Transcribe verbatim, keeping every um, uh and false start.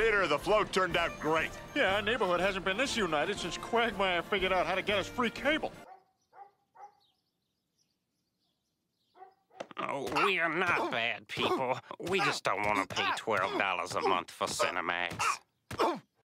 Peter, the float turned out great. Yeah, our neighborhood hasn't been this united since Quagmire figured out how to get us free cable. Oh, we are not bad people. We just don't want to pay twelve dollars a month for Cinemax.